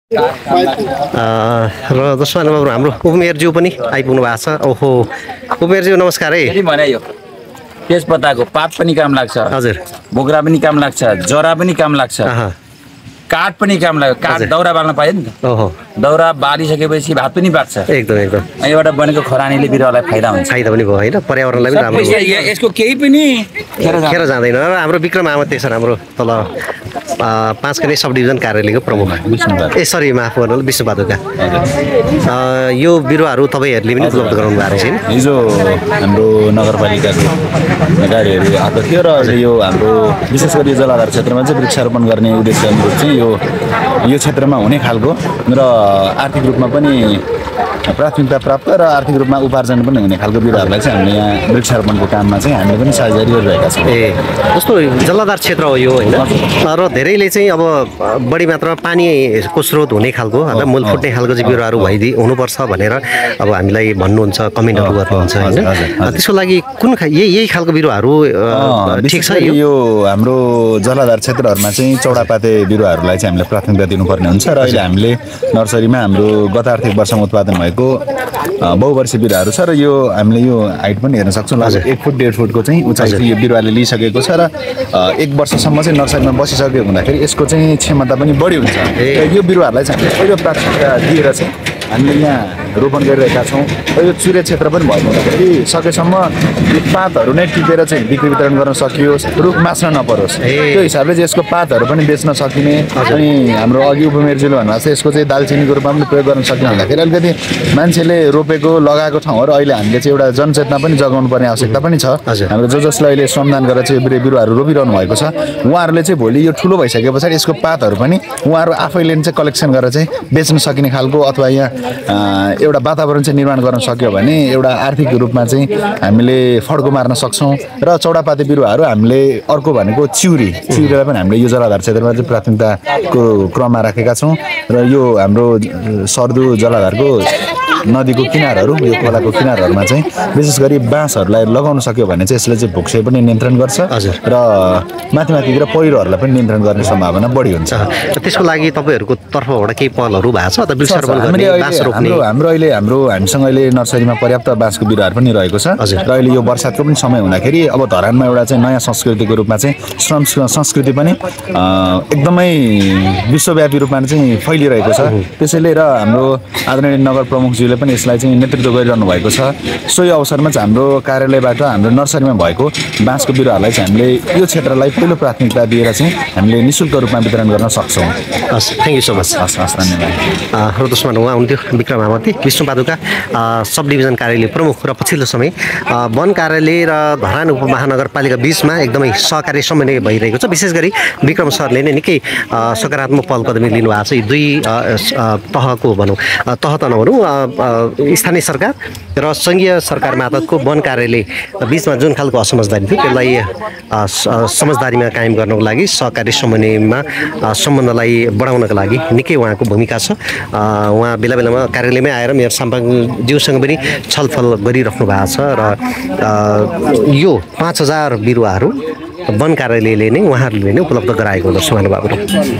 र जसमा हाम्रो उमेरज्यू पनि आइपुग्नु भएको छ। ओहो उमेरज्यू नमस्कार है। भने यो तेजपत्ताको पात पनि काम लाग्छ, हजुर बोक्रा पनि काम लाग्छ, जरा पनि काम लाग्छ, काठ पनि काम लाग्छ। काठ दाउरा बाल्न पाइयो नि त। ओहो दाउरा बालिसकेपछि भात पनि पाक्छ। एकदम एकदम यहीबाट बनेको खरानीले बिरुवालाई फाइदा हुन्छ। फाइदा पनि भयो होइन, पर्यावरणलाई पनि राम्रो। यसको केही पनि खेर जाँदैन। र हाम्रो विक्रम आमते सर हाम्रो तल 5 कने सब डिभिजन कार्यालयको प्रमुख सरी माफ गर्नु विष्णु पादुका। यो बिरुवाहरू तपाईँहरूले पनि उपलब्ध गराउनु भएको रहेछ। हिजो हाम्रो नगरपालिकाको गाडीहरू आएको थियो र यो हाम्रो विशेष गरी जलाधार क्षेत्रमा चाहिँ वृक्षारोपण गर्ने उद्देश्य अनुरूप चाहिँ यो क्षेत्रमा हुने खालको र आर्थिक रूपमा पनि प्राथमिकता प्राप्त र आर्थिक रूपमा उपार्जन पनि हुने खालको बिरुवाहरूलाई चाहिँ हामीले यहाँ वृक्षारोपणको काममा चाहिँ हामीले पनि साझेदारी गरिरहेका छौँ। जस्तो जलाधार क्षेत्र हो यो होइन, र धेरैले चाहिँ अब बढी मात्रामा पानीको स्रोत हुने खालको होइन, मूल फुट्ने खालको चाहिँ बिरुवाहरू हुनुपर्छ भनेर अब हामीलाई भन्नुहुन्छ, कमेन्टहरू गर्नुहुन्छ होइन। त्यसको लागि कुन यही खालको बिरुवाहरू ठिक छ? यो हाम्रो जलाधार क्षेत्रहरूमा चाहिँ चौडापाते बिरुवाहरूलाई चाहिँ हामीले प्राथमिकता दिनुपर्ने हुन्छ र अहिले हामीले नर्सरीमा हाम्रो गत आर्थिक वर्षमा उत्पादन भएको बहुवर्षीय बिरुवाहरू छ र यो हामीले यो हाइट पनि हेर्न सक्छौँ। लगभग 1 फुट 1.5 फुटको चाहिँ उचाइ यो बिरुवाले लिइसकेको छ र 1 वर्षसम्म चाहिँ नर्सरीमा बसिसक्यो हुँदाखेरि यसको चाहिँ क्षमता पनि बढी हुन्छ। यो बिरुवाहरूलाई चाहिँ हामीले पहिलो प्राथमिकता दिएर चाहिँ हामीले यहाँ रोपन गरिरहेका छौँ। र यो चुरे क्षेत्र पनि भएको हुँदाखेरि सकेसम्म यो पातहरू नै टिपेर चाहिँ बिक्री वितरण गर्न सकियोस्, रुख मास्न नपरोस्। त्यो हिसाबले चाहिँ यसको पातहरू पनि बेच्न सकिने। अनि हाम्रो अघि उपमेयरजीले भन्नुभएको छ यसको चाहिँ दालचिनीको रूपमा पनि प्रयोग गर्न सक्ने हुँदाखेरि अलिकति मान्छेले रोपेको लगाएको ठाउँहरू अहिले हामीले चाहिँ एउटा जनचेतना पनि जगाउनु पर्ने आवश्यकता पनि छ। हाम्रो जसले अहिले श्रमदान गरेर चाहिँ बिरुवाहरू रोपिरहनु भएको छ उहाँहरूले चाहिँ भोलि यो ठुलो भइसके पछाडि यसको पातहरू पनि उहाँहरू आफैले चाहिँ कलेक्सन गरेर चाहिँ बेच्न सकिने खालको अथवा यहाँ एउटा वातावरण चाहिँ निर्माण गर्न सक्यो भने एउटा आर्थिक रूपमा चाहिँ हामीले फड्को मार्न सक्छौँ। र चौडापाते बिरुवाहरू हामीले अर्को भनेको चिउरीलाई पनि हामीले यो जलाधार क्षेत्रमा चाहिँ प्राथमिकताको क्रममा राखेका छौँ। र यो हाम्रो सर्दु जलाधारको नदीको किनारहरू यो खोलाको किनारहरूमा चाहिँ विशेष गरी बाँसहरूलाई लगाउन सक्यो भने चाहिँ यसले चाहिँ भुक्से पनि नियन्त्रण गर्छ र माथितिर पहिरोहरूलाई पनि नियन्त्रण गर्ने सम्भावना बढी हुन्छ। त्यसको लागि तपाईँहरूको तर्फबाट केही पहलहरू भएको छ त? वृक्षारोपण गर्ने, बाँस रोप्ने? हामीसँग अहिले नर्सरीमा पर्याप्त बाँसको बिरुवाहरू पनि रहेको छ र अहिले यो बर्सातको पनि समय हुँदाखेरि अब धरानमा एउटा चाहिँ नयाँ संस्कृतिको रूपमा चाहिँ श्रम संस्कृति पनि एकदमै विश्वव्यापी रूपमा चाहिँ फैलिरहेको छ। त्यसैले र हाम्रो आदरणीय नगर प्रमुखज्यूले पनि यसलाई चाहिँ नेतृत्व गरिरहनु भएको छ। सोही अवसरमा चाहिँ हाम्रो कार्यालयबाट हाम्रो नर्सरीमा भएको बाँसको बिरुवाहरूलाई चाहिँ हामीले यो क्षेत्रलाई पहिलो प्राथमिकता दिएर चाहिँ हामीले निःशुल्क रूपमा वितरण गर्न सक्छौँ। हस्, थ्याङ्क यू सो मच। हस् धन्यवाद। र दोस्रो उहाँ हुनुहुन्थ्यो विक्रम आमते, विष्णु पादुका सब डिभिजन कार्यालय प्रमुख। र पछिल्लो समय वन कार्यालय र धरान उपमहानगरपालिका बिचमा एकदमै सहकारी समन्वय भइरहेको छ। विशेष गरी विक्रम सरले नै निकै सकारात्मक पहल कदमी लिनुभएको छ। दुई तहको भनौँ, तह त नभनौँ, स्थानीय सरकार र सङ्घीय सरकार मातहतको वन कार्यालय बिचमा जुन खालको असमझदारी थियो त्यसलाई समझदारीमा कायम गर्नको लागि सहकारी समन्वयमा सम्बन्धलाई बढाउनका लागि निकै उहाँको भूमिका छ। उहाँ बेला बेलामा कार्यालयमै आएर मेयर साम्पाङज्यूसँग पनि छलफल गरिराख्नु भएको छ। र यो 5000 बिरुवाहरू वन कार्यालयले नै उहाँहरूले नै उपलब्ध गराएको हुन्छ महानुभावहरू।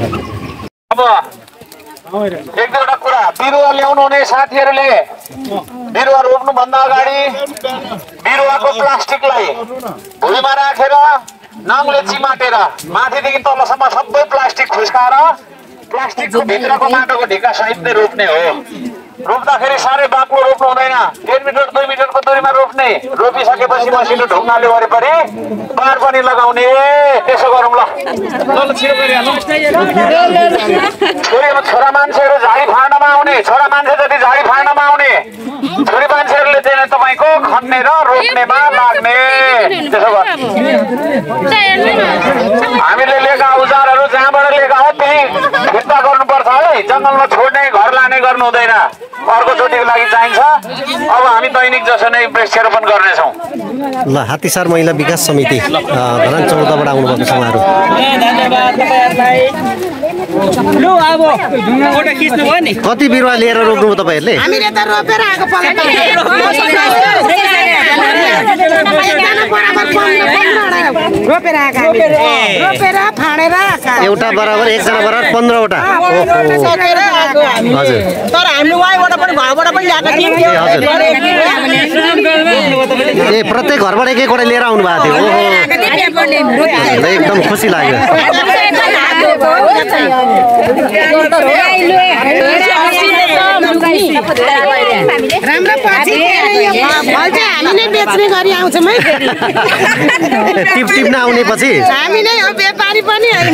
एक दुईवटा कुरा, बिरुवा ल्याउनु हुने साथीहरूले बिरुवा रोप्नुभन्दा अगाडि बिरुवाको प्लास्टिकलाई भुइँमा राखेर नाङले चिमाटेर माथिदेखि तलसम्म सबै प्लास्टिक खुस्काएर प्लास्टिकको भित्रको माटोको ढिका सहित नै रोप्ने हो। रोप्दाखेरि साह्रै बाक्लो रोप्नु हुँदैन, 1.5 मिटर 2 मिटरको दूरीमा रोप्ने। रोपिसकेपछि मसिनो ढुङ्गाले वरिपरि बार पनि लगाउने। त्यसो गरौँ ल। छोरा मान्छेहरू झाडी फाड्नमा आउने, छोरा मान्छे जति झाडी फाड्नमा आउने, छोरी मान्छेहरूले चाहिँ तपाईँको खन्ने र रोप्नेमा लाग्ने। त्यसो गर। हामीले लिएका औजारहरू जहाँबाट लिएका हो त्यही फिर्ता गर्नुपर्छ है। जङ्गलमा छोड्ने, घर लाने गर्नु हुँदैन। अर्कोचोटिको लागि चाहिन्छ। अब हामी दैनिक जसो नै वृक्षारोपण गर्नेछौँ। ल, हात्तीसार महिला विकास समिति धरान 14बाट आउनुभएको छ उहाँहरू। धन्यवाद तपाईहरुलाई। लु अब फोटो खिच्नु भयो नि कति बिरुवा लिएर रोप्नु तपाईँहरूले हामीले त रोपेर आएको रोपेर आएका रोपेर फाडेर एउटा बराबर एकजना बराबर 15 वटा हजुर तर हामीले वाइबाट पनि घरबाट पनि ल्याएको ए प्रत्येक घरबाट एक एकवटा लिएर आउनु भएको थियो ओहो एकदम खुसी लाग्यो राम्रो पछि फल चाहिँ हामी नै बेच्ने गरी आउँछौँ है टिप्न आउने पछि हामी नै हो व्यापारी पनि होइन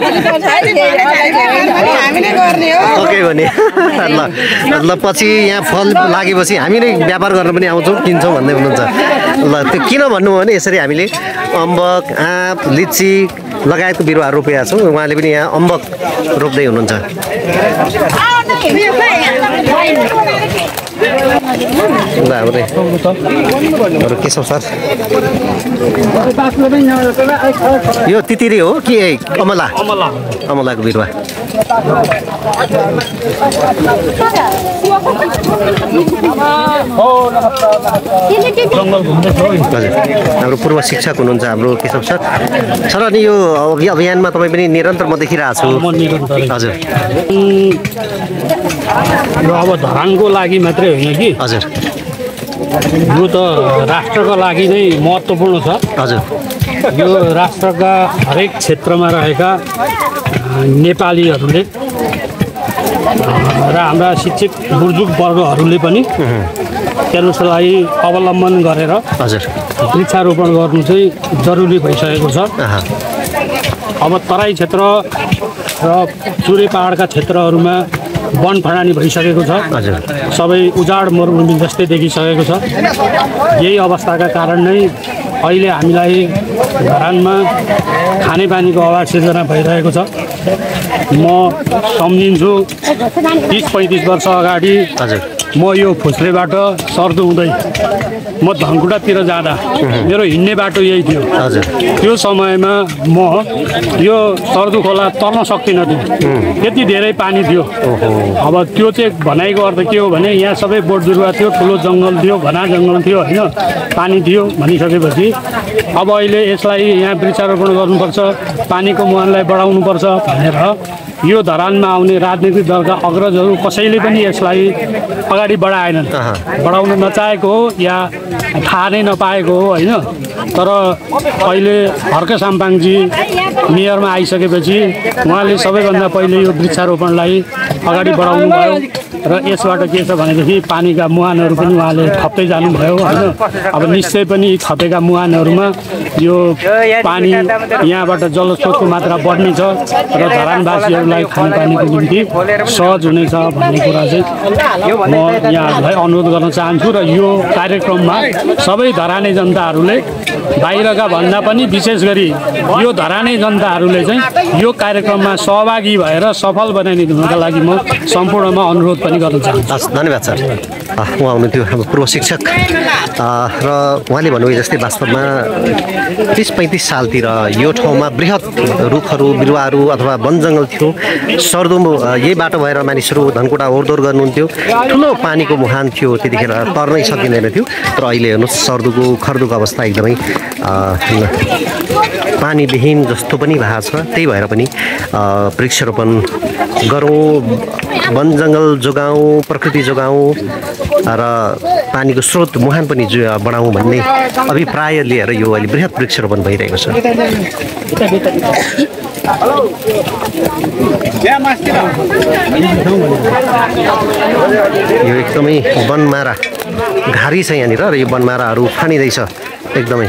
हामी नै गर्ने हो ओके भने ल पछि यहाँ फल लागेपछि हामी नै व्यापार गर्न पनि आउँछौँ किन्छौँ भन्दै हुनुहुन्छ ल त्यो किन भन्नुभयो भने यसरी हामीले अम्बक आँप लिची लगायतको बिरुवाहरू रोपेका छौँ उहाँले पनि यहाँ अम्बक रोप्दै हुनुहुन्छ केशव सर यो तितिरी हो कि अमला अमलाको बिरुवा हजुर हाम्रो पूर्व शिक्षक हुनुहुन्छ हाम्रो केशव सर सर अनि यो अभियानमा तपाईँ पनि निरन्तर म देखिरहेको छु हजुर अब धरानको लागि मात्रै होइन कि हजुर यो त राष्ट्रका लागि नै महत्त्वपूर्ण छ हजुर यो राष्ट्रका हरेक क्षेत्रमा रहेका नेपालीहरूले र हाम्रा शिक्षित बुजुर्ग वर्गहरूले पनि त्यसलाई अवलम्बन गरेर हजुर वृक्षारोपण गर्नु चाहिँ जरुरी भइसकेको छ अब तराई क्षेत्र र चुरे पहाडका क्षेत्रहरूमा वन फडानी भइसकेको छ सबै उजाड मरुभूमि जस्तै देखिसकेको छ यही अवस्थाका कारण नै अहिले हामीलाई धरानमा खानेपानीको अभाव सिर्जना भइरहेको छ म सम्झिन्छु 30-35 वर्ष अगाडि म यो फुस्रेबाट सर्दो हुँदै म धनकुटातिर जाँदा मेरो हिँड्ने बाटो यही थियो त्यो समयमा म यो सर्दु खोला तर्न सक्दिनँ थियो त्यति धेरै पानी थियो अब त्यो चाहिँ भनाइको अर्थ के हो भने यहाँ सबै बोट बिरुवा थियो ठुलो जङ्गल थियो घना जङ्गल थियो होइन पानी थियो भनिसकेपछि अब अहिले यसलाई यहाँ वृक्षारोपण गर्नुपर्छ पानीको मुहानलाई बढाउनुपर्छ भनेर यो धरानमा आउने राजनीतिक दलका अग्रजहरू कसैले पनि यसलाई अगाडि बढाएनन् बढाउन नचाहेको हो या थाहा नै नपाएको हो होइन तर अहिले हर्क साम्पाङजी मेयरमा आइसकेपछि उहाँले सबैभन्दा पहिले यो वृक्षारोपणलाई अगाडि बढाउनु भयो र यसबाट के छ भनेदेखि पानीका मुहानहरू पनि उहाँले थप्दै जानुभयो होइन अब निश्चय पनि थपेका मुहानहरूमा यो पानी यहाँबाट जलस्रोतको मात्रा बढ्ने छ र धरानवासीहरूलाई खानेपानीको निम्ति सहज हुनेछ भन्ने कुरा चाहिँ म यहाँहरूलाई अनुरोध गर्न चाहन्छु र यो कार्यक्रममा सबै धराने जनताहरूले बाहिरका भन्दा पनि विशेष गरी यो धराने जनताहरूले चाहिँ यो कार्यक्रममा सहभागी भएर सफल बनाइदिनुका लागि म सम्पूर्णमा अनुरोध पनि गर्न चाहन्छु धन्यवाद सर उहाँ हुनुहुन्थ्यो हाम्रो पूर्व शिक्षक र उहाँले भन्नुभयो जस्तै वास्तवमा 30-35 सालतिर यो ठाउँमा बृहत रुखहरू बिरुवाहरू अथवा वन जङ्गल थियो सर्दो यही बाटो भएर मानिसहरू धनकुटा ओहोरदोहोर गर्नुहुन्थ्यो ठुलो पानीको मुहान थियो त्यतिखेर तर्नै सकिँदैन थियो तर अहिले हेर्नुहोस् सर्दोको खर्दोको अवस्था एकदमै पानीविहीन जस्तो पनि भएको छ त्यही भएर पनि वृक्षारोपण गरौँ वन जङ्गल जोगाउँ प्रकृति जोगाउँ र पानीको स्रोत मुहान पनि बढाउँ भन्ने अभिप्राय लिएर यो अहिले बृहत वृक्षारोपण भइरहेको छ यो एकदमै वनमारा घारी छ यहाँनिर र यो वनमाराहरू खनिँदैछ एकदमै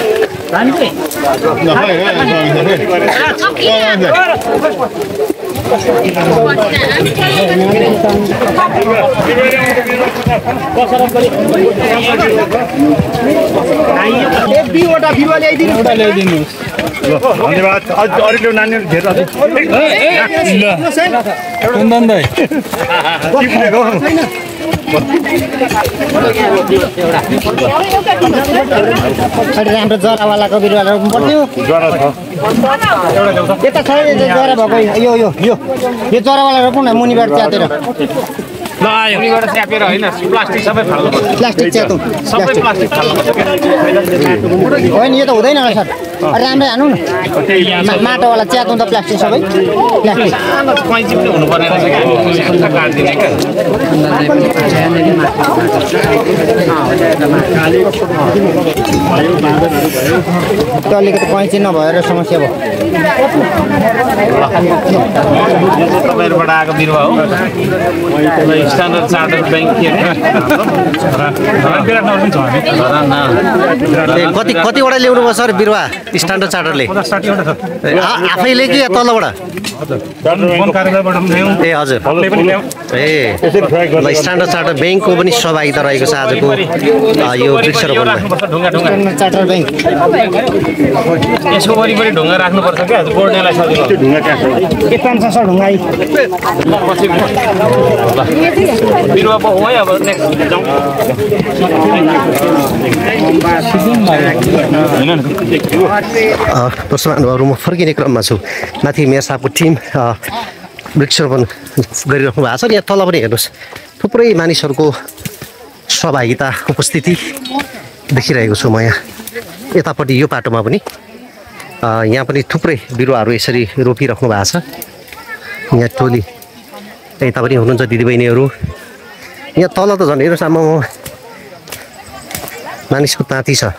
धन्यवाद अरू नानीहरू धेरै राम्रो जरावालाको बिरुवा रोप्नु पर्थ्यो यता छ जरा भएको यो जरावाला रोप्नु न मुनिबाट च्यातेर ल आयो मुनिबाट च्यापेर हैन प्लास्टिक सबै फाल्नु पर्छ प्लास्टिक च्यातौँ सबै प्लास्टिक फाल्नु पर्छ होइन यो त हुँदैन होला सर राम्रै हानु न माटोवाला च्यातौँ त प्लास्टिक सबै प्लास्टिक कैँची पनि हुनुपर्ने रहेछ क्या काट्दिने क्या त्यो अलिकति कैँची नभएर समस्या भयो तपाईँहरूबाट आएको बिरुवा हो स्ट्यान्डर्ड चार्टर्ड ब्याङ्क कतिवटा ल्याउनु भयो सर बिरुवा स्ट्यान्डर्ड चार्टरले आफैले कि तलबाट ए हजुर ए ल स्ट्यान्डर्ड चार्टर ब्याङ्कको पनि सहभागिता रहेको छ आजको यो वृक्षारोपणमा चार्टर ब्याङ्क यसको वरिपरि ढुङ्गा राख्नुपर्छ क्या गोड्नेलाई सजिलो के काम छ सर ढुङ्गा बिरुवा पो है अब नेक्स्ट जाउँ दर्शक महानुभावहरू म फर्किने क्रममा छु माथि मेयर साहबको टिम वृक्षारोपण गरिराख्नु भएको छ र यहाँ तल पनि हेर्नुहोस् थुप्रै मानिसहरूको सहभागिता उपस्थिति देखिरहेको छु म यहाँ यतापट्टि यो पाटोमा पनि यहाँ पनि थुप्रै बिरुवाहरू यसरी रोपिराख्नु भएको छ यहाँ टोली यता पनि हुनुहुन्छ दिदीबहिनीहरू यहाँ तल त झन् हेर्नुहोस् आमा मानिसको ताती छ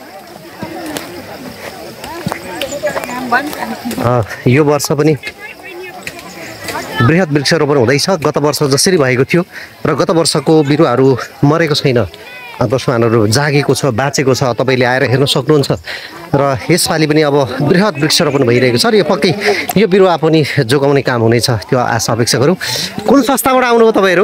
यो वर्ष पनि बृहत वृक्षारोपण हुँदैछ गत वर्ष जसरी भएको थियो र गत वर्षको बिरुवाहरू मरेको छैन दर्शकहरू जागेको छ बाँचेको छ तपाईँले आएर हेर्न सक्नुहुन्छ र यसपालि पनि अब बृहत वृक्षारोपण भइरहेको छ र यो पक्कै यो बिरुवा पनि जोगाउने काम हुनेछ त्यो आशा अपेक्षा गरौँ कुन संस्थाबाट आउनुभयो तपाईँहरू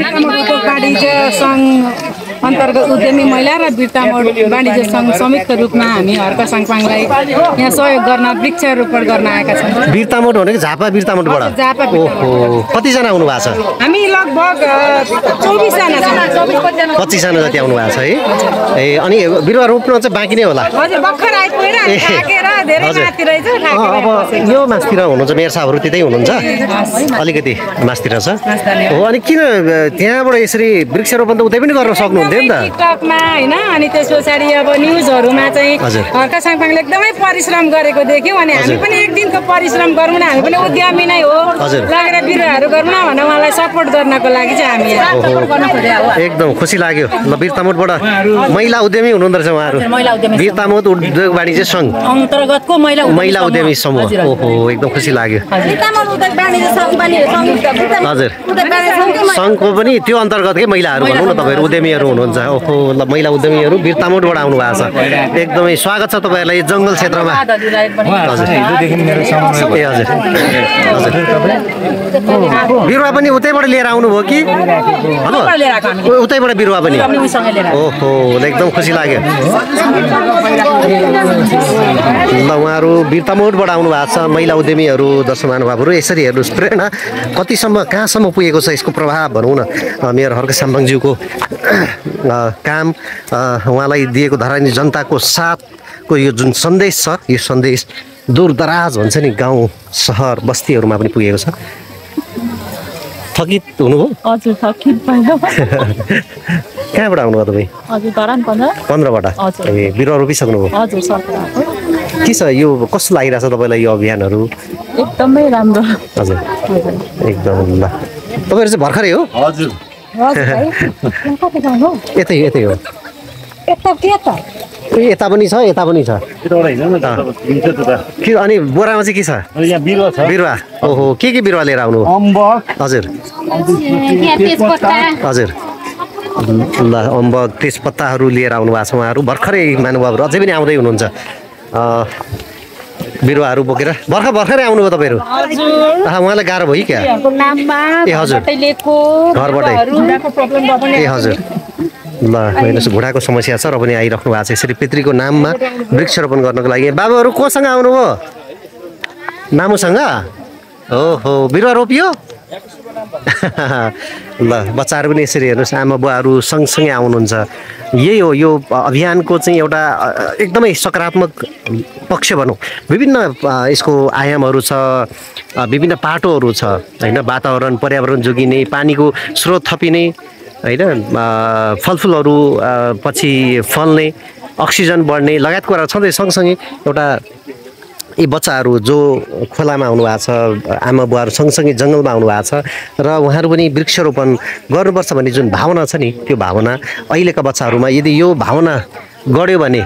अन्तर्गत उद्यमी महिला र बिर्तामोड वाणिज्य सङ्घ संयुक्त रूपमा हामी हर्का साङपाङलाई यहाँ सहयोग गर्न वृक्षारोपण गर्न आएका छौँ बिर्तामोड भनेको झापा बिर्तामोडबाट ओहो कतिजना आउनु भएको छ हामी लगभग 24 जना छौँ 25 जना जति आउनु भएको छ है ए अनि बिरुवा रोप्नु चाहिँ बाँकी नै होला हजुर भर्खर आइपुगेर थाकेर धेरै माथि रहेछ अब यो मासतिर हुनुहुन्छ मेयर साहबहरू त्यतै हुनुहुन्छ अलिकति मासतिर छ हो अनि किन त्यहाँबाट यसरी वृक्षारोपण त उतै पनि गर्न सक्नुहुन्थ्यो नि त टिकटकमा हैन अनि त्यस पछाडि अब न्युजहरुमा चाहिँ हर्का साङपाङले एकदमै परिश्रम गरेको देख्यौँ अनि हामी पनि एक दिनको परिश्रम गरौँ न हामी पनि उद्यमी नै हो लगेर बिरुवाहरू गरौँ न भनेर उहाँलाई सपोर्ट गर्नको लागि चाहिँ हामी सपोर्ट गर्न खोजेका हो एकदम खुसी लाग्यो ल बिर्तामोडबाट महिला उद्यमी हुनुहुँदो रहेछ उहाँहरू बिर्तामोड उद्योग वाणिज्य सङ्घ अन्तर्गतको महिला उद्यमी समूह ओहो एकदम खुसी लाग्यो बिर्तामोड उद्योग वाणिज्य सङ्घ पनि हजुर सङ्घको पनि त्यो अन्तर्गतकै महिलाहरू भनौँ न तपाईँहरू उद्यमीहरू हुनुहुन्छ ओहो ल महिला उद्यमीहरू बिर्तामोडबाट आउनु भएको छ एकदमै स्वागत छ तपाईँहरूलाई जङ्गल क्षेत्रमा बिरुवा पनि उतैबाट लिएर आउनुभयो कि उतैबाट बिरुवा पनि ओहो एकदम खुसी लाग्यो ल उहाँहरू बिर्तामोडबाट आउनु भएको छ महिला उद्यमीहरू दर्शक महानुभावहरू यसरी हेर्नुहोस् प्रेरणा कतिसम्म कहाँसम्म पुगेको छ यसको प्रभाव भनौँ न मेयर हर्का साङपाङज्यूको काम उहाँलाई दिएको धरानी जनताको साथको यो जुन सन्देश छ यो सन्देश दूरदराज भन्छ नि गाउँ सहर बस्तीहरूमा पनि पुगेको छ थकित हुनुभयो हजुर थकित भयो कहाँबाट आउनुभयो तपाईँ हजुर धरान 15बाट ए बिरुवा रोपिसक्नुभयो हजुर के छ यो कस्तो लागिरहेछ तपाईँलाई यो अभियानहरू एकदमै राम्रो हजुर एकदम ल तपाईँहरू चाहिँ भर्खरै हो हजुर यतै हो यता पनि छ यता पनि छ अनि बोरामा चाहिँ के छ बिरुवा ओहो के बिरुवा लिएर आउनु हजुर हजुर ल अम्बक तेजपत्ताहरू लिएर आउनु भएको छ उहाँहरू भर्खरै महानुभावहरू अझै पनि आउँदै हुनुहुन्छ बिरुवाहरू बोकेर भर्खरै आउनुभयो तपाईँहरू उहाँलाई गाह्रो भयो क्या ए हजुर घरबाटै ए हजुर ल हेर्नुहोस् घुँडाको समस्या छ र पनि आइराख्नु भएको छ यसरी पितृको नाममा वृक्षारोपण गर्नको लागि बाबुहरू कोसँग आउनुभयो नामुसँग ओहो बिरुवा रोपियो ल बच्चाहरू पनि यसरी हेर्नुहोस् आमा बुवाहरू सँगसँगै आउनुहुन्छ यही हो यो अभियानको चाहिँ एउटा एकदमै सकारात्मक पक्ष भनौँ विभिन्न यसको आयामहरू छ विभिन्न पाटोहरू छ होइन वातावरण पर्यावरण जोगिने पानीको स्रोत थपिने होइन फलफुलहरू पछि फल्ने अक्सिजन बढ्ने लगायत कुराहरू छँदै सँगसँगै एउटा यी बच्चाहरू जो खोलामा आउनुभएको छ आमा बुवाहरू सँगसँगै जङ्गलमा आउनुभएको छ र उहाँहरू पनि वृक्षरोपण गर्नुपर्छ भन्ने जुन भावना छ नि त्यो भावना अहिलेका बच्चाहरूमा यदि यो भावना गढ्यो भने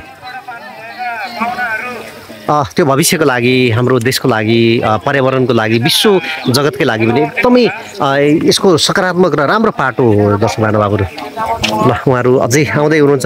त्यो भविष्यको लागि हाम्रो देशको लागि पर्यावरणको लागि विश्व जगतकै लागि पनि एकदमै यसको सकारात्मक र राम्रो पाटो हो दर्शक महानुभावहरू ल उहाँहरू अझै आउँदै हुनुहुन्छ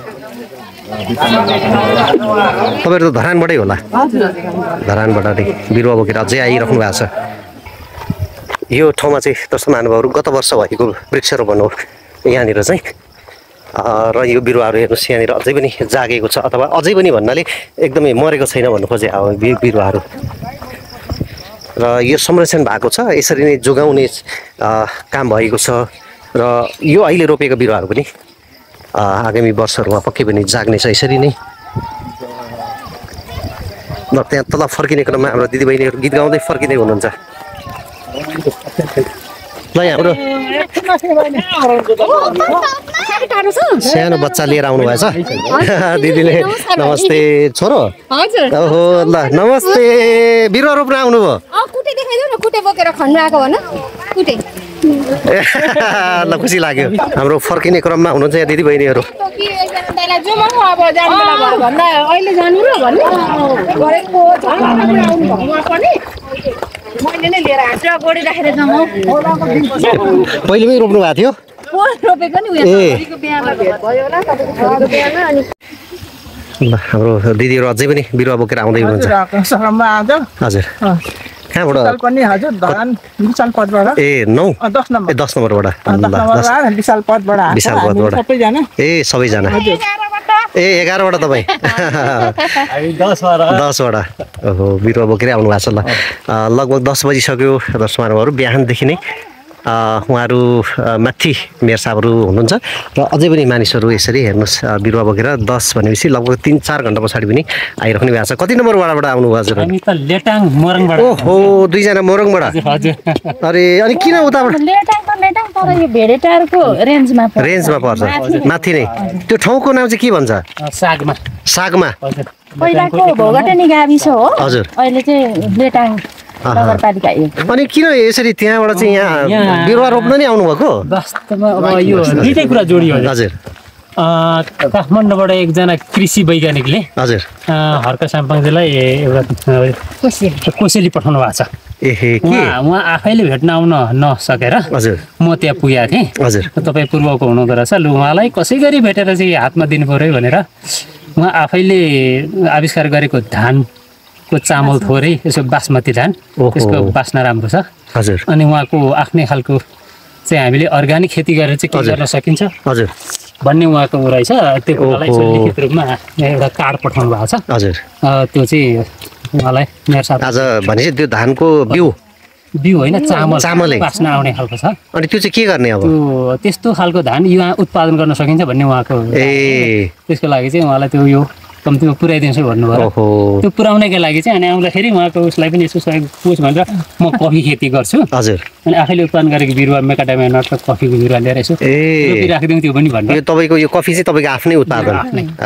तपाईँहरू त धरानबाटै होला धरानबाट नै बिरुवा बोकेर अझै आइराख्नु भएको छ यो ठाउँमा चाहिँ दर्शक महानुभावहरू गत वर्ष भएको वृक्षरोपण हो यहाँनिर चाहिँ र यो बिरुवाहरू हेर्नुहोस् यहाँनिर अझै पनि जागेको छ अथवा अझै पनि भन्नाले एकदमै मरेको छैन भन्नु खोजे अब बिरुवाहरू र यो संरक्षण भएको छ यसरी नै जोगाउने काम भएको छ र यो अहिले रोपेको बिरुवाहरू पनि आगामी वर्षहरूमा पक्कै पनि जाग्नेछ यसरी नै र त्यहाँ तल फर्किने क्रममा हाम्रो दिदीबहिनीहरू गीत गाउँदै फर्किँदै हुनुहुन्छ ल यहाँ हाम्रो सानो बच्चा लिएर आउनु भएछ दिदीले नमस्ते छोरो ओहो ल नमस्ते बिरुवा रोप्न आउनुभयो ल खुसी लाग्यो हाम्रो फर्किने क्रममा हुनुहुन्छ यहाँ दिदीबहिनीहरू पहिलेमै रोप्नु भएको थियो हाम्रो दिदीहरू अझै पनि बिरुवा बोकेर आउँदै हुनुहुन्छ हजुर कहाँबाट ए 10 नम्बरबाट ए सबैजना ए 11बाट तपाईँ 10बाट ओहो बिरुवा बोकेर आउनु भएको छ ल लगभग 10 बजिसक्यो दर्शक महानुभावहरू बिहानदेखि नै उहाँहरू माथि मेयर साहबहरू हुनुहुन्छ र अझै पनि मानिसहरू यसरी हेर्नुहोस् बिरुवा बोकेर 10 भनेपछि लगभग 3-4 घन्टा पछाडि पनि आइराख्नु भएको छ कति नम्बर वाडाबाट आउनुभयो हजुर हामी त लेटाङ मोरङबाट ओहो दुईजना मोरङबाट अरे अनि किन उताबाट लेटाङ तर यो भेडेटारको रेन्जमा पर्छ माथि नै त्यो ठाउँको नाम चाहिँ के भन्छ सागमा पहिलाको भोगटनी गाविस हो हजुर अहिले चाहिँ लेटाङ नगरपालिका अनि किन यसरी त्यहाँबाट चाहिँ यहाँ बिरुवा रोप्न नि आउनुभएको वास्तवमा अब यो दुईटै कुरा जोडियो हजुर काठमाडौँबाट एकजना कृषि वैज्ञानिकले हजुर हर्क साम्पाङजीलाई एउटा कोसेली पठाउनु भएको छ उहाँ आफैले भेट्न आउन नसकेर हजुर म त्यहाँ पुगेको थिएँ हजुर तपाईँ पूर्वको हुनुहुँदो रहेछ लु उहाँलाई कसै गरी भेटेर चाहिँ हातमा दिनु पऱ्यो भनेर उहाँ आफैले आविष्कार गरेको धानको चामल थोरै यसो बासमती धान त्यसको बास्ना राम्रो छ हजुर अनि उहाँको आफ्नै खालको चाहिँ हामीले अर्ग्यानिक खेती गरेर चाहिँ के गर्न सकिन्छ हजुर भन्ने उहाँको रहेछ त्यो कुरालाई लिखित रूपमा एउटा कार्ड पठाउनु भएको छ हजुर त्यो चाहिँ उहाँलाई मेरो साथ आज भनेपछि त्यो धानको बिउ होइन चामल बास्ना आउने खालको छ अनि त्यो चाहिँ के गर्ने अब त्यो त्यस्तो खालको धान यहाँ उत्पादन गर्न सकिन्छ भन्ने उहाँको त्यसको लागि चाहिँ उहाँलाई त्यो यो कम्तीमा पुऱ्याइदिन्छु भन्नुभयो त्यो पुऱ्याउनैको लागि चाहिँ अनि आउँदाखेरि उहाँको उसलाई पनि यसो सहयोग पुग्छ भनेर म कफी खेती गर्छु हजुर अनि आफैले उत्पादन गरेको बिरुवा मेकाडामिया नटको कफीको बिरुवा ल्याएर यसो रोपिराखिदिउँ त्यो पनि भन्नु तपाईँको यो कफी चाहिँ तपाईँको आफ्नै उत्पादन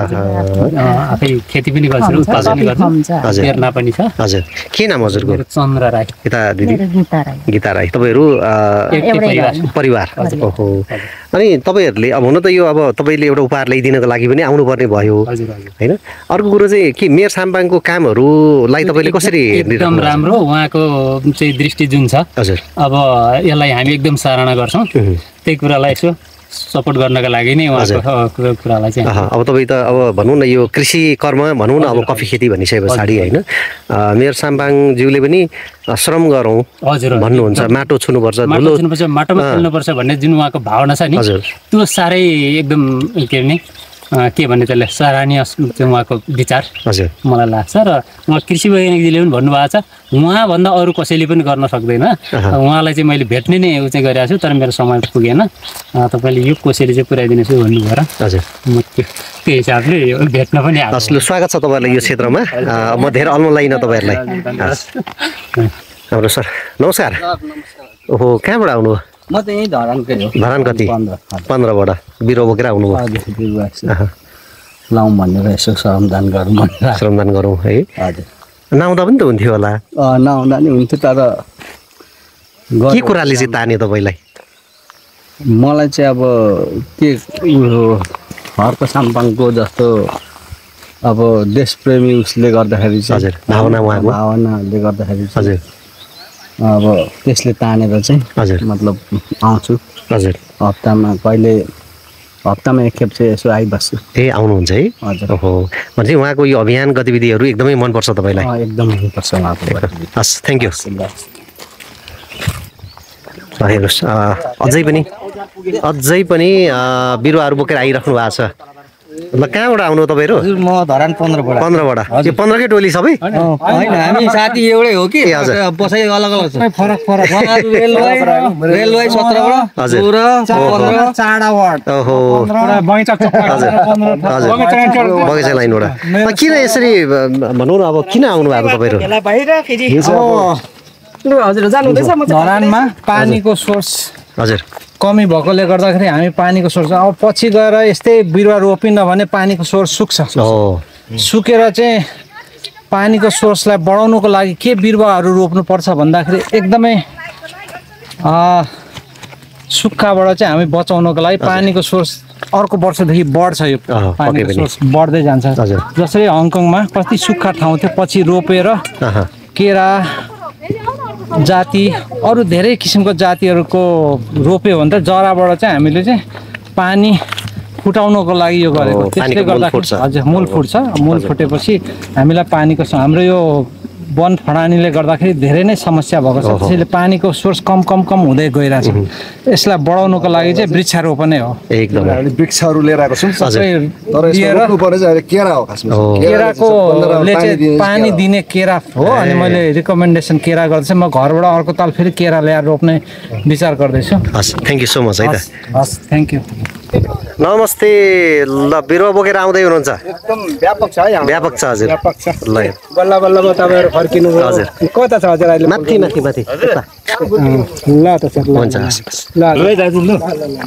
आफै खेती पनि गर्छु उत्पादन पनि गर्छु प्रेरणा पनि छ हजुर के नाम हजुरको चन्द्र राई यता दिदी गीता राई तपाईँहरू परिवार ओहो अनि तपाईँहरूले अब हुन त यो अब तपाईँले एउटा उपहार ल्याइदिनको लागि पनि आउनुपर्ने भयो होइन अर्को कुरो चाहिँ के मेयर साम्पाङको कामहरूलाई तपाईँले कसरी एकदम राम्रो उहाँको चाहिँ दृष्टि जुन छ हजुर अब यसलाई हामी एकदम सराहना गर्छौँ त्यही कुरालाई यसो सपोर्ट गर्नका लागि नै उहाँको कुरालाई चाहिँ अब तपाईँ त अब भनौँ न यो कृषि कर्म भनौँ न अब कफी खेती भनिसके पछाडि होइन मेयर साम्पाङज्यूले पनि श्रम गरौँ हजुर भन्नुहुन्छ माटो छुनुपर्छ माटोमा खेल्नुपर्छ भन्ने जुन उहाँको भावना छ नि त्यो साह्रै एकदम के अरे के भन्ने त्यसले सराहनीय चाहिँ उहाँको विचार हजुर मलाई लाग्छ र उहाँ कृषि वैज्ञानिकजीले पनि भन्नुभएको छ उहाँभन्दा अरू कसैले पनि गर्न सक्दैन उहाँलाई चाहिँ मैले भेट्ने नै उ चाहिँ गरिरहेको छु तर मेरो समय पुगेन तपाईँले यो कसैले चाहिँ पुऱ्याइदिनुहोस् भन्नुभयो र हजुर म त्यो हिसाबले भेट्न पनि ल स्वागत छ तपाईँलाई यो क्षेत्रमा म धेरै अल्मलाइन तपाईँहरूलाई हाम्रो सर नमस्कार ओहो कहाँबाट आउनु म त यहीँ धरानकै हो धरान कति 15बाट बिरुवा बोकेर आउनुभयो लाउँ भनेर यसो श्रमदान गरौँ भनेर श्रमदान गरौँ है हजुर नआउँदा पनि त हुन्थ्यो होला नआउँदा नि हुन्थ्यो तर के कुराले चाहिँ तान्यो तपाईँलाई मलाई चाहिँ अब के उयो हर्क साम्पाङको जस्तो अब देशप्रेमी उसले गर्दाखेरि चाहिँ हजुर भावनाले गर्दाखेरि हजुर अब त्यसले तानेर चाहिँ हजुर मतलब आउँछु हजुर हप्तामा एकखेप चाहिँ यसो आइबस्छु ए आउनुहुन्छ है हजुर ओहो भनेपछि उहाँको यो अभियान गतिविधिहरू एकदमै मनपर्छ तपाईँलाई एकदम मनपर्छ उहाँको हस् थ्याङ्क यू हेर्नुहोस् अझै पनि बिरुवाहरू बोकेर आइराख्नु भएको छ ल कहाँबाट आउनु तपाईँहरू हजुर म धरान 15बाट यो 15कै टोली सबै होइन हामी साथी एउटै हो कि बसाइ अलग अलग छ फरक रेलवे 17बाट हजुर 15 चाडाबाट ओहो बगैँचा लाइनबाट किन यसरी भनौँ न अब किन आउनु भएको तपाईँहरू धरानमा पानीको सोर्स हजुर कमी भएकोले गर्दाखेरि हामी पानीको सोर्स अब पछि गएर यस्तै बिरुवा रोपिन्न भने पानीको सोर्स सुक्छ सुकेर चाहिँ पानीको सोर्सलाई बढाउनुको लागि के बिरुवाहरू रोप्नुपर्छ भन्दाखेरि एकदमै सुक्खाबाट चाहिँ हामी बचाउनको लागि पानीको सोर्स अर्को वर्षदेखि बढ्छ यो पानीको सोर्स बढ्दै जान्छ जसरी हङकङमा कति सुक्खा ठाउँ थियो पछि रोपेर केरा जाति अरू धेरै किसिमको जातिहरूको रोप्यो भने त जराबाट चाहिँ हामीले चाहिँ पानी फुटाउनको लागि यो गरेको त्यसले गर्दाखेरि हजुर मूल फुट्छ मूल फुटेपछि हामीलाई पानीको हाम्रो यो वन फडानीले गर्दाखेरि धेरै नै समस्या भएको छ त्यसैले पानीको सोर्स कम हुँदै गइरहेछ यसलाई बढाउनको लागि चाहिँ वृक्षारोपण हो एकदम वृक्षहरू लिएर आएको छौँ केराकोले चाहिँ पानी दिने केरा हो अनि मैले रिकमेन्डेसन केरा गर्दैछु म घरबाट अर्को ताल फेरि केरा ल्याएर रोप्ने विचार गर्दैछु हस् थ्याङ्क यू सो मच है त हस् थ्याङ्क यू नमस्ते ल बिरुवा बोकेर आउँदै हुनुहुन्छ एकदम व्यापक छ है व्यापक छ हजुर ल बल्ल बल्ल तपाईँहरू फर्किनु हजुर कता छ हजुर अहिले माथि ल त सर हुन्छ ल दाजु ल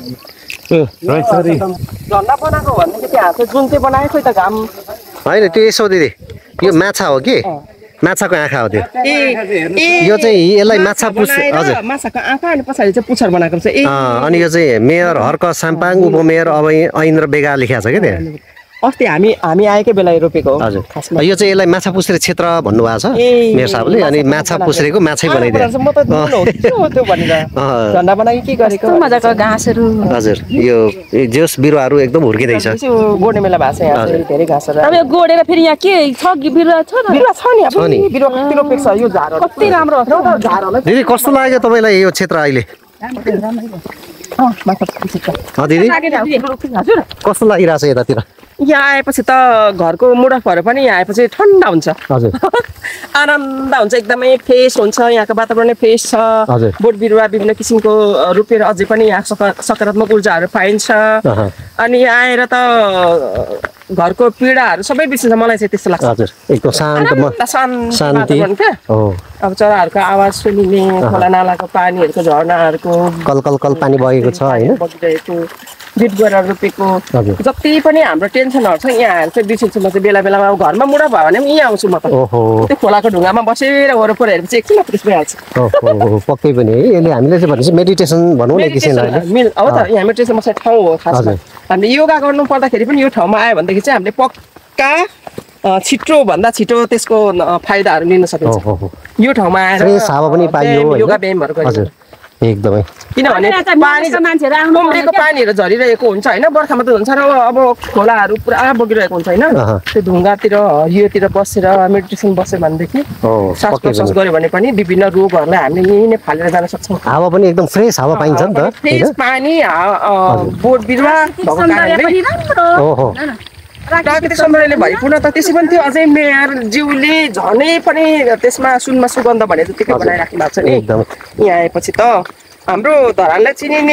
झन्डा बनाएको भन्ने कि त्यहाँ जुन चाहिँ बनाएको त घाम होइन त्यो यसो दिदी यो माछा हो कि माछाको आँखा हो त्यो यो चाहिँ यसलाई माछा पुछ हजुर माछाको आँखा अनि पछाडि चाहिँ पुच्छर बनाएको छ अनि यो चाहिँ मेयर हर्क साम्पाङ उपमेयर अब ऐन्द्र बेगा लेखेको छ क्या त्यहाँ अस्ति हामी आएकै बेला रोपेको हो हजुर यो चाहिँ यसलाई माछा पुछ्रे क्षेत्र भन्नुभएको छ मेयर साहबले अनि माछा पुछ्रेको माछै बनाइदियो झन्डा बनाएको के गरेको मजाको घाँसहरू हजुर यो जोस बिरुवाहरू एकदम हुर्किँदैछ गोड्ने बेला भएको छ यहाँ धेरै घाँसहरू अब यो गोडेर फेरि यहाँ के छ बिरुवा छ नि बिरुवा कति रोपेको छ यो झार कति राम्रो दिदी कस्तो लाग्यो तपाईँलाई यो क्षेत्र अहिले दिदी कस्तो लागिरहेछ यतातिर यहाँ आएपछि त घरको मुडकहरू पनि यहाँ आएपछि ठन्डा हुन्छ हजुर आनन्द हुन्छ एकदमै फ्रेस हुन्छ यहाँको वातावरण फ्रेस छ बोट बिरुवा विभिन्न किसिमको रोपेर अझै पनि यहाँ सकारात्मक ऊर्जाहरू पाइन्छ अनि आएर त घरको पीडाहरू सबै बिर्सिन्छ मलाई चाहिँ त्यस्तो लाग्छ हजुर एकदम शान्ति अब चराहरूको आवाज सुनिने खोला नालाको पानीहरूको झरनाहरूको कल पानी बगेको छ हैन बिट गरेर रोपेको जति पनि हाम्रो टेन्सनहरू छ यहाँ चाहिँ बिर्सिन्छु म चाहिँ बेला बेलामा घरमा मुडा भयो भने पनि यहीँ आउँछु म त त्यो खोलाको ढुङ्गामा बसेर वरपर हेरेपछि एकछिन फ्रेस भइहाल्छ पक्कै पनि है यसले हामीले चाहिँ भनेपछि मेडिटेसन भनौँ न किसिमले अब त यहाँ मेडिटेसन बस्ने ठाउँ हो खासमा हामीले योगा गर्नु पर्दाखेरि पनि यो ठाउँमा आयो भनेदेखि चाहिँ हामीले पक्का छिटो भन्दा छिटो त्यसको फाइदाहरू लिन सकिन्छ यो ठाउँमा आएर योगा व्यायामहरू गरिन्छ एकदमै किनभने उम्रेको पानीहरू झरिरहेको हुन्छ होइन बर्खामा त हुन्छ र अब खोलाहरू पुरा बगिरहेको हुन्छ होइन त्यो ढुङ्गातिर हरियोतिर बसेर मेडिटेसन बस्यो भनेदेखि श्वास प्रश्वास गऱ्यो भने पनि विभिन्न रोगहरूलाई हामीले यहीँ नै फालेर जान सक्छौँ हावा पनि एकदम फ्रेस हावा पाइन्छ नि त फ्रेस पानी बोट बिरुवा भएको कारणले प्राकृतिक सौन्दर्यले भरिपूर्ण त त्यसै पनि त्यो अझै मेयरज्यूले झनै पनि त्यसमा सुनमा सुगन्ध भने जतिकै बनाइराख्नु भएको छ नि यहाँ आएपछि त हाम्रो धरानलाई चिनिने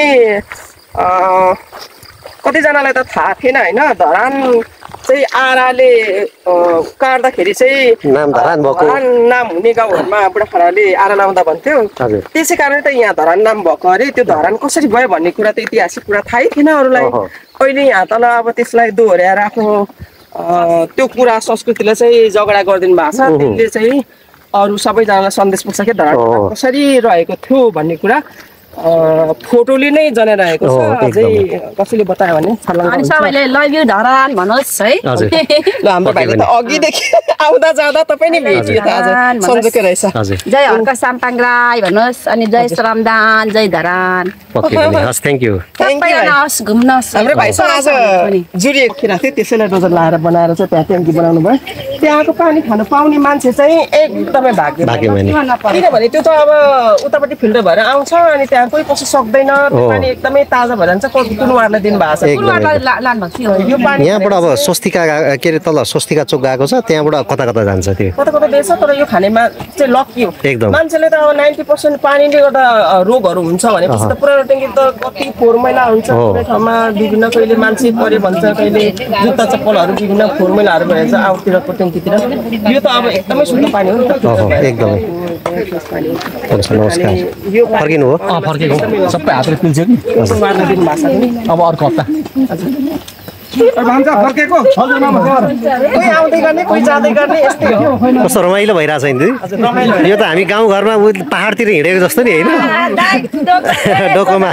कतिजनालाई त थाहा थिएन होइन धरान चाहिँ आराले काट्दाखेरि चाहिँ धरान नाम हुने गाउँहरूमा बुढाखानाले आरा लाउँदा भन्थ्यो त्यसै कारण त यहाँ धरान नाम भएको अरे त्यो धरान कसरी भयो भन्ने कुरा त ऐतिहासिक कुरा थाहै थिएन अरूलाई अहिले यहाँ तल अब त्यसलाई दोहोऱ्याएर आफ्नो त्यो कुरा संस्कृतिलाई चाहिँ झगडा गरिदिनु भएको छ त्यसले चाहिँ अरू सबैजनालाई सन्देश पुग्छ कि धरान कसरी रहेको थियो भन्ने कुरा फोटोले नै जनाइरहेको छ अझै कसैले बतायो भने अनि सबैले लग्यो धरान भन्नुहोस् है ल हाम्रो भाइले त अघिदेखि आउँदा जाँदा तपाईँ नै भेटियो त आज सन्जोकै रहेछ जय हर्क साम्पाङ राई भन्नुहोस् अनि जय श्रमदान जय धरान हस् थ्याङ्क यू हाम्रो भाइसँग आज जुडिएको थिएन थियो त्यसैलाई डोजर लाएर बनाएर चाहिँ त्यहाँ ट्याङ्की बनाउनु भयो त्यहाँको पानी खानु पाउने मान्छे चाहिँ एकदमै भाग्यमानी किनभने त्यो त अब उतापट्टि फिल्टर भएर आउँछ अनि त्यहाँ कोही पस्नु सक्दैन त्यो पानी एकदमै ताजा भएर जान्छ कुनुवारलाई दिनुभएको छ यहाँबाट अब स्वस्तिका के अरे तल स्वस्तिका चोक गएको छ त्यहाँबाट कता कता जान्छ त्यो कता कता दिएछ तर यो खानेमा चाहिँ लकी हो मान्छेले त अब 90% पानीले गर्दा रोगहरू हुन्छ भनेपछि त पुरानो ट्याङ्की त कति फोहोर मैला हुन्छ कुनै ठाउँमा विभिन्न कहिले मान्छे पऱ्यो भन्छ कहिले जुत्ता चप्पलहरू विभिन्न फोहोर मैलाहरू भएर आउटतिरको ट्याङ्कीतिर यो त अब एकदमै शुद्ध पानी हो एकदमै नमस्कार फर्किनु हो फर्केको सबै हातले पिल्छ कि अब अर्को हप्ता कस्तो रमाइलो भइरहेछ नि यो त हामी गाउँघरमा पहाडतिर हिँडेको जस्तो नि होइन डोकोमा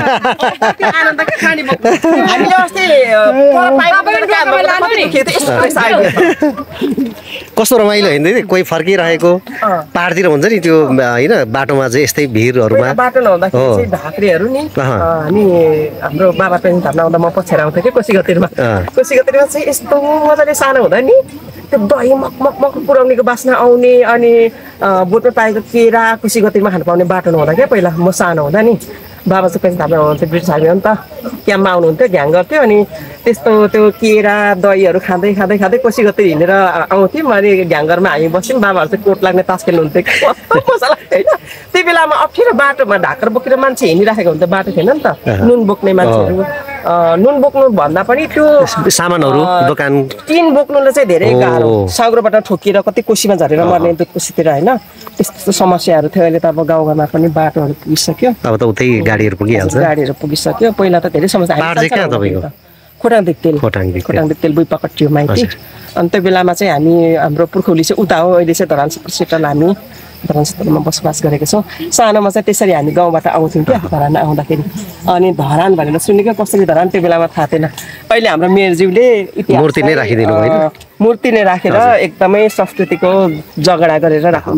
कस्तो रमाइलो होइन कोही फर्किरहेको पहाडतिर हुन्छ नि त्यो होइन बाटोमा चाहिँ यस्तै भिरहरूमा बाटो नहुँदाखेरि चाहिँ भाक्रेहरू नि हामी हाम्रो बाबा पेन्सन थाप्न आउँदा म पछ्याएर आउँथेँ कि कोसीगतिरमा चाहिँ यस्तो मजाले सानो हुँदा नि त्यो दही मक पुऱ्याउनेको बास्ना आउने अनि बोटमा पाएको केरा कोसीगतिरमा खानु पाउने बाटो नहुँदा क्या पहिला म सानो हुँदा नि बाबा चाहिँ पेन्सन थाप्न आउँथ्यो ब्रिटिस आर्मी हो नि त क्याम्पमा आउनुहुन्थ्यो घ्याङ गर्थ्यो अनि त्यस्तो त्यो केरा दहीहरू खाँदै खाँदै खाँदै कोसीगति हिँडेर आउँथ्यौँ अनि घ्याङ्गरमा हामी बस्यौँ बाबाहरू चाहिँ कोट लाग्ने तास खेल्नुहुन्थ्यो कस्तो मजा लाग्थ्यो होइन त्यही बेलामा अप्ठ्यारो बाटोमा ढाकर बोकेर मान्छे हिँडिराखेको हुन्छ बाटो थिएन नि त नुन बोक्ने मान्छेहरू नुन बोक्नु भन्दा पनि त्यो सामानहरू दोकान टिन बोक्नुलाई चाहिँ धेरै गाह्रो साँग्रोबाट ठोकिएर कति कोसीमा झरेर मर्ने दुध कोसीतिर होइन त्यस्तो समस्याहरू थियो अहिले त अब गाउँघरमा पनि बाटोहरू पुगिसक्यो अब त उतै गाडीहरू पुगिसक्यो पहिला त धेरै समस्या खोटाङ तेल बुइपकटियो माइती अनि त्यो बेलामा चाहिँ हामी हाम्रो पुर्खौली चाहिँ उता हो अहिले चाहिँ धरान सेक्टरलाई हामी धरान सेक्टरमा बसोबास गरेको छौँ सानोमा चाहिँ त्यसरी हामी गाउँबाट आउँथ्यौँ क्या धरान आउँदाखेरि अनि धरान भनेर सुनेको कसरी धरान त्यो बेलामा थाहा थिएन अहिले हाम्रो मेयरज्यूले मूर्ति नै राखिदिनु भयो मूर्ति नै राखेर एकदमै संस्कृतिको जगडा गरेर राख्नु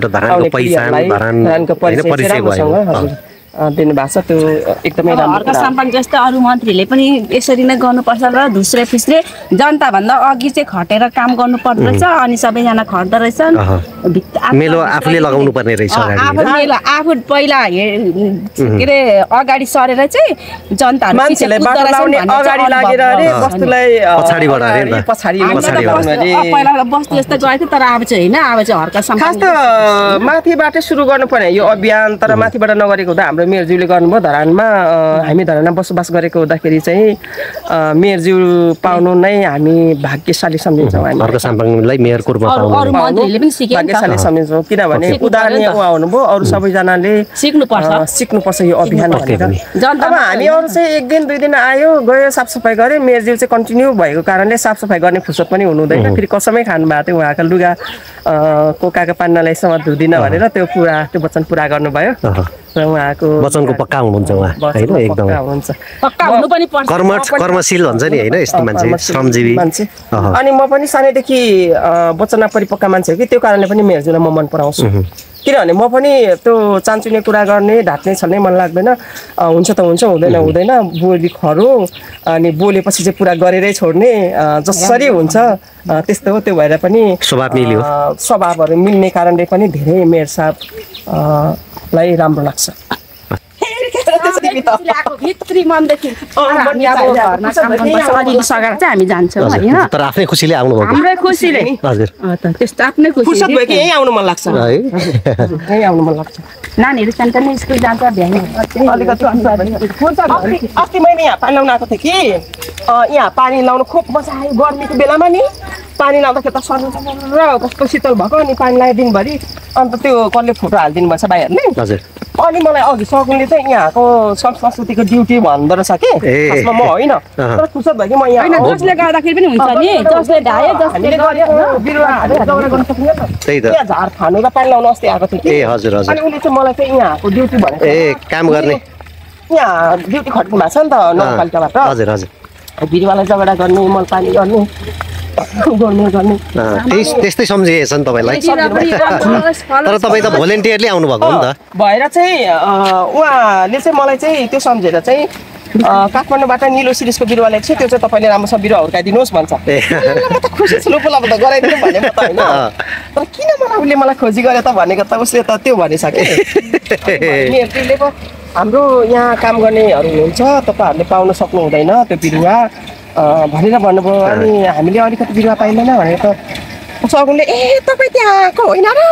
भएको छ दिनुभएको छ त्यो एकदमै राम्रो साम्पाङ जस्तो अरू मन्त्रीले पनि यसरी नै गर्नुपर्छ र धुस्रे फिस्रे जनताभन्दा अघि चाहिँ खटेर काम गर्नु पर्दो रहेछ अनि सबैजना खट्दो रहेछन् मेलो आफूले लगाउनु पर्ने रहेछ आफू पहिला के अरे अगाडि सरेर चाहिँ जनताहरू पहिला बस्ती जस्तो गएको तर अब चाहिँ होइन अब चाहिँ हर्का साम्पाङ माथिबाटै सुरु गर्नु पर्ने यो अभियान तर माथिबाट नगरेको हुँदा हाम्रो मेयरज्यूले गर्नुभयो धरानमा हामी धरानमा बसोबास गरेको हुँदाखेरि चाहिँ मेयरज्यू पाउनु नै हामी भाग्यशाली सम्झिन्छौँ भाग्यशाली सम्झिन्छौँ किनभने उदाहरणीय उहाँ हुनुभयो अरू सबैजनाले सिक्नुपर्छ यो अभियान भनेर अब हामी अरू चाहिँ एक दिन दुई दिन आयो गयो साफसफाइ गऱ्यो मेयरज्यू चाहिँ कन्टिन्यू भएको कारणले साफसफाइ गर्ने फुर्सद पनि हुनु हुँदैन फेरि कसमै खानु भएको थियो उहाँको लुगा कोकाको पान्नालाईसम्म धुँदिन भनेर त्यो वचन पुरा गर्नुभयो उहाँको वचनको पक्का हुनुहुन्छ उहाँ हैन एकदमै पक्का हुनु पनि पर्छ कर्मशील भन्छ नि हैन यस्तो मान्छे श्रमजीवी मान्छे अनि म पनि सानैदेखि वचनमा परिपक्का मान्छे हो कि त्यो कारणले पनि मेयरज्यूलाई म मन पराउँछु किनभने म पनि त्यो चान्चुने कुरा गर्ने ढाट्ने छल्ने मन लाग्दैन हुन्छ त हुन्छ हुँदैन हुँदैन बोली खरो अनि बोलेपछि चाहिँ पुरा गरेरै छोड्ने जसरी हुन्छ त्यस्तो हो त्यो भएर पनि स्वभावहरू मिल्ने कारणले पनि धेरै मेयर साहबलाई राम्रो लाग्छ भित्री मनदेखि हामी अब घरमा काम गर्नुपर्छ अलिअलि सघाएर चाहिँ हामी जान्छौँ होइन तर आफ्नै खुसीले आउनु भएको हाम्रै खुसीले हजुर त्यस्तो आफ्नै खुसी फुर्सद भयो कि यहीँ आउनु मन लाग्छ यहीँ आउनु मन लाग्छ नानीहरू सानसानो स्कुल जान्छ भ्यान अस्ति मैले यहाँ पानी लाउन आएको थिएँ कि यहाँ पानी लाउनु खुब मजा आयो गर्मीको बेलामा नि पानी लाउँदाखेरि त सर कस्तो शीतल भएको अनि पानी लगायो दिनभरि अन्त त्यो कसले फोटो हालिदिनु भएछ भाइहरूले हजुर अनि मलाई अघि सकुनले चाहिँ यहाँको संस्कृतिको ड्युटी भन्दो रहेछ कि खासमा म होइन तर फुर्सद भयो कि म यहाँ जसले गर्दाखेरि पनि हुन्छ नि जसले ढायो जसले गर्यो बिरुवाहरू जग्गा गर्न सकिन्छ त्यही त यहाँ झार खानु र पानी लाउन अस्ति आएको थियो कि हजुर हजुर अनि उसले चाहिँ मलाई चाहिँ यहाँको ड्युटी भनेको काम गर्ने यहाँ ड्युटी खट्नु भएको छ नि त नगरपालिकाबाट हजुर हजुर बिरुवालाई झगडा गर्ने मल पानी गर्ने त्यस्तै सम्झिएछ नि तपाईँलाई तर तपाईँ त भोलिन्टियरली आउनु भएको हो नि त भएर चाहिँ उहाँले चाहिँ मलाई चाहिँ त्यो सम्झेर चाहिँ काठमाडौँबाट निलो सिरिजको बिरुवा ल्याएको छ त्यो चाहिँ तपाईँले राम्रोसँग बिरुवा हुर्काइदिनुहोस् भन्छ म त खुसी छु उपलब्ध गराइदिनु भने म त होइन तर किन मलाई उसले मलाई खोजी गरे त भनेको त उसले त त्यो भनिसके हाम्रो यहाँ काम गर्नेहरू हुनुहुन्छ तपाईँहरूले पाउन सक्नु हुँदैन त्यो बिरुवा भनेर भन्नुभयो अनि हामीले अलिकति बिरुवा पाइँदैन भनेको सकुनले तपाईँ त्यहाँको होइन र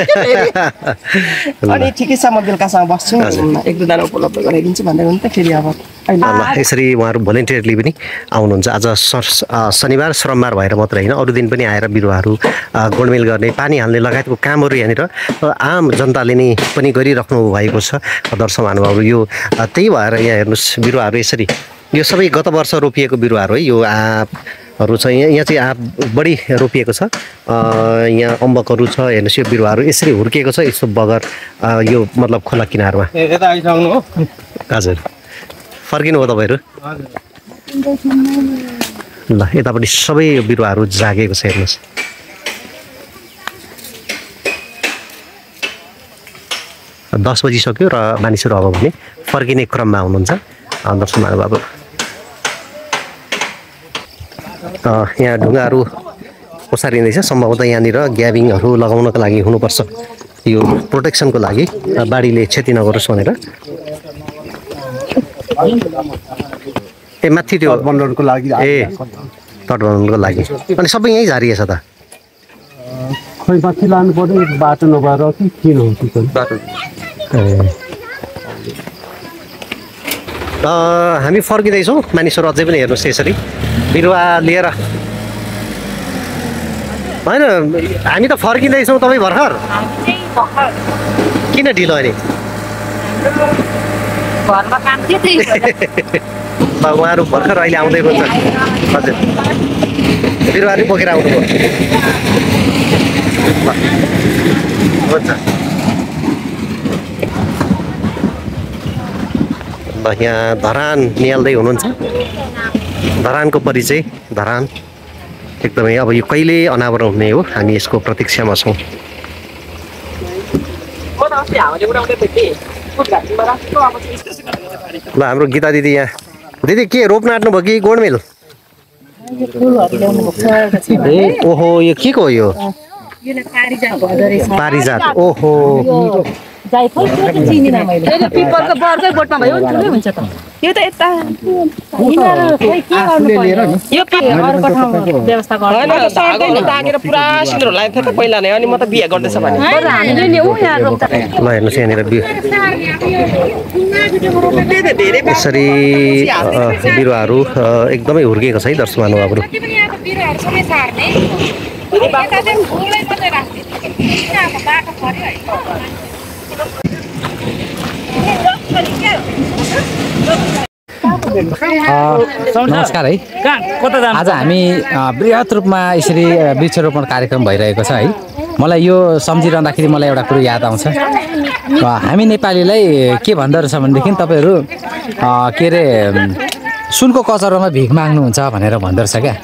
अनि ठिकै छ म बेलुकासँग बस्छु एक दुईजना उपलब्ध गराइदिन्छु भन्दै हुन्छ फेरि अब यसरी उहाँहरू भोलिन्टियरली पनि आउनुहुन्छ आज शनिबार श्रमबार भएर मात्रै होइन अरू दिन पनि आएर बिरुवाहरू गोडमेल गर्ने पानी हाल्ने लगायतको कामहरू यहाँनिर आम जनताले नै पनि गरिराख्नु भएको छ दर्शक महानुभावहरू यो त्यही भएर यहाँ हेर्नुहोस् बिरुवाहरू यसरी यो सबै गत वर्ष रोपिएको बिरुवाहरू है यो आँपहरू छ यहाँ चाहिँ आँप बढी रोपिएको छ यहाँ अम्बकहरू छ हेर्नुहोस् यो बिरुवाहरू यसरी हुर्किएको छ यस्तो बगर यो मतलब खोला किनारमा हजुर फर्किनु हो तपाईँहरू ल यतापट्टि सबै यो बिरुवाहरू जागेको छ हेर्नुहोस् दस बजिसक्यो र मानिसहरू अब भने फर्किने क्रममा हुनुहुन्छ दर्शक महानुभावहरू यहाँ ढुङ्गाहरू ओसारिँदैछ सम्भवतः यहाँनिर ग्याबिङहरू लगाउनको लागि हुनुपर्छ यो प्रोटेक्सनको लागि बाढीले क्षति नगरोस् भनेर माथि त्यो तटबन्धनको लागि तटबन्धनको लागि अनि सबै यहीँ झारिएछ त खोइ माथि लानु पर्यो बाटो नभएर कि किन हो बाटो हामी फर्किँदैछौँ मानिसहरू अझै पनि हेर्नुहोस् यसरी बिरुवा लिएर होइन हामी त फर्किँदैछौँ तपाईँ भर्खर किन ढिलो अनि उहाँहरू भर्खर अहिले आउँदै हुन्छ हजुर बिरुवाहरू बोकेर आउनुभयो हुन्छ यहाँ धरान निहाल्दै हुनुहुन्छ धरानको परिचय धरान एकदमै अब यो कहिले अनावरण हुने हो हामी यसको प्रतीक्षामा छौँ ल हाम्रो गीता दिदी यहाँ दिदी के रोप्न आँट्नुभयो कि गोडमेल ओहो यो के को हो यो पारिजात ओहो पिपलको बरकै बोटमा भयो ठुलै हुन्छ त यो त यता व्यवस्था टाँगेर पुरा सिन्दुर लाग्थ्यो त पहिला नै अनि म त बिहे गर्दैछ भने ल हेर्नुहोस् यहाँनिर यसरी बिरुवाहरू एकदमै हुर्किएको छ है दर्शक महानुभावहरू नमस्कार है आज हामी बृहत रूपमा यसरी वृक्षरोपण कार्यक्रम भइरहेको छ है मलाई यो सम्झिरहँदाखेरि मलाई एउटा कुरो याद आउँछ हामी नेपालीलाई के भन्दो रहेछ भनेदेखि तपाईँहरू के अरे सुनको कचरोमा भिख माग्नुहुन्छ भनेर भन्दो रहेछ क्या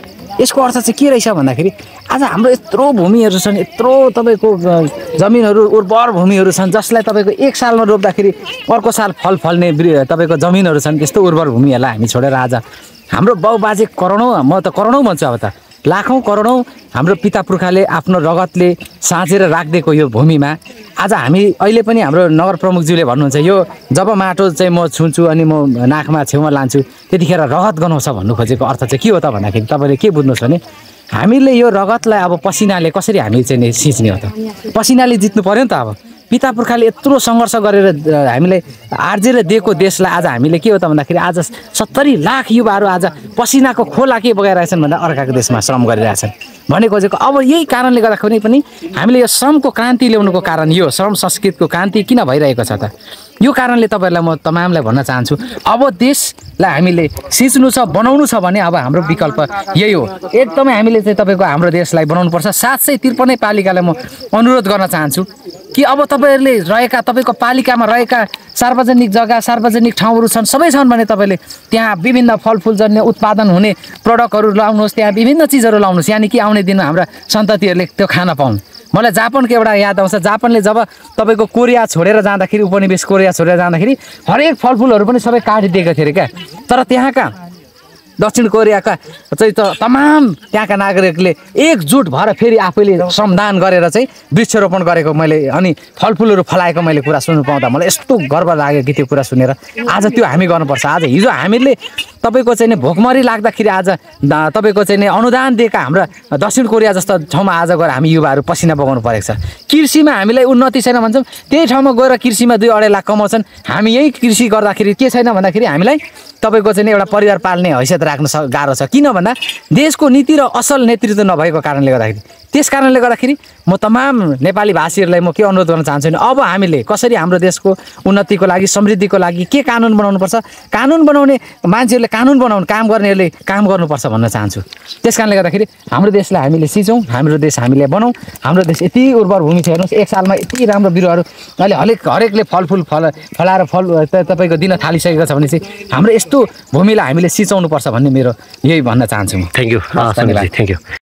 यसको अर्थ चाहिँ के रहेछ भन्दाखेरि आज हाम्रो यत्रो भूमिहरू छन्, यत्रो तपाईँको जमिनहरू उर्वर भूमिहरू छन् जसलाई तपाईँको एक सालमा रोप्दाखेरि अर्को साल फल फल्ने तपाईँको जमिनहरू छन्। त्यस्तो उर्वर भूमिहरूलाई हामी छोडेर आज हाम्रो बाउबाजे करोडौँ, म त करोडौँ भन्छु, अब त लाखौँ करोडौँ हाम्रो पिता पुर्खाले आफ्नो रगतले साँचेर राखिदिएको यो भूमिमा आज हामी अहिले पनि हाम्रो नगर प्रमुखज्यूले भन्नुहुन्छ यो जब माटो चाहिँ म छुन्छु अनि म नाकमा छेउमा लान्छु त्यतिखेर रगत गनाउँछ भन्नु खोजेको अर्थ चाहिँ के हो त भन्दाखेरि तपाईँले के बुझ्नुहोस् भने हामीले यो रगतलाई अब पसिनाले कसरी हामी चाहिँ सिच्ने हो त? पसिनाले जित्नु पर्यो नि त। अब पिता पुर्खाले यत्रो सङ्घर्ष गरेर हामीले आर्जेर दिएको देशलाई आज हामीले के हो त भन्दाखेरि आज 70 लाख युवाहरू आज पसिनाको खोला के बगाइरहेछन् भन्दा अर्काको देशमा श्रम गरिरहेछन् भन्ने खोजेको। अब यही कारणले गर्दाखेरि पनि हामीले यो श्रमको क्रान्ति ल्याउनुको कारण यो श्रम संस्कृतिको क्रान्ति किन भइरहेको छ त? यो कारणले तपाईँहरूलाई म तमामलाई भन्न चाहन्छु, अब देशलाई हामीले सिच्नु छ, बनाउनु छ भने अब हाम्रो विकल्प यही हो। एकदमै हामीले चाहिँ तपाईँको हाम्रो देशलाई बनाउनुपर्छ। 753 पालिकालाई म अनुरोध गर्न चाहन्छु कि अब तपाईँहरूले रहेका तपाईँको पालिकामा रहेका सार्वजनिक जग्गा सार्वजनिक ठाउँहरू छन्, सबै छन् भने तपाईँले त्यहाँ विभिन्न फलफुलजन्य उत्पादन हुने प्रडक्टहरू लाउनुहोस्, त्यहाँ विभिन्न चिजहरू लाउनुहोस्, यानि कि आउने दिनमा हाम्रा सन्ततिहरूले त्यो खान पाउन्। मलाई जापानको एउटा याद आउँछ, जापानले जब तपाईँको कोरिया छोडेर जाँदाखेरि उपनिवेश कोरिया छोडेर जाँदाखेरि हरेक फलफुलहरू पनि सबै काटिदिएको थियो अरे क्या। तर त्यहाँका दक्षिण कोरियाका चाहिँ तमाम त्यहाँका नागरिकले एकजुट भएर फेरि आफैले श्रमदान गरेर चाहिँ वृक्षरोपण गरेको मैले अनि फलफुलहरू फलाएको मैले कुरा सुन्नु पाउँदा मलाई यस्तो गर्व लाग्यो कि त्यो कुरा सुनेर। आज त्यो हामी गर्नुपर्छ। आज हिजो हामीले तपाईँको चाहिँ भोकमरी लाग्दाखेरि आज तपाईँको चाहिँ अनुदान दिएका हाम्रा दक्षिण कोरिया जस्तो ठाउँमा आज गएर हामी युवाहरू पसिना बगाउनु परेको छ। कृषिमा हामीलाई उन्नति छैन भन्छौँ, त्यही ठाउँमा गएर कृषिमा 2-2.5 लाख कमाउँछन्। हामी यही कृषि गर्दाखेरि के छैन भन्दाखेरि हामीलाई तपाईँको चाहिँ एउटा परिवार पाल्ने हैसियत राख्न गाह्रो छ। किन भन्दा देशको नीति र असल नेतृत्व नभएको कारणले गर्दाखेरि। त्यस कारणले गर्दाखेरि म तमाम नेपाली भाषीहरूलाई म के अनुरोध गर्न चाहन्छु भने अब हामीले कसरी हाम्रो देशको उन्नतिको लागि समृद्धिको लागि के कानुन बनाउनुपर्छ, कानुन बनाउने मान्छेहरूले कानुन बनाउनु, काम गर्नेहरूले काम गर्नुपर्छ भन्न चाहन्छु। त्यस कारणले गर्दाखेरि हाम्रो देशलाई हामीले सिचौँ, हाम्रो देश हामीले बनाऊँ। हाम्रो देश यति उर्वर भूमि छ, हेर्नुहोस् एक सालमा यति राम्रो बिरुवाहरू अहिले हरेकले फलफुल फलाएर फल तपाईँको दिन थालिसकेको छ भने चाहिँ हाम्रो यस्तो भूमिलाई हामीले सिचाउनुपर्छ भन्ने मेरो यही भन्न चाहन्छु म। Thank you.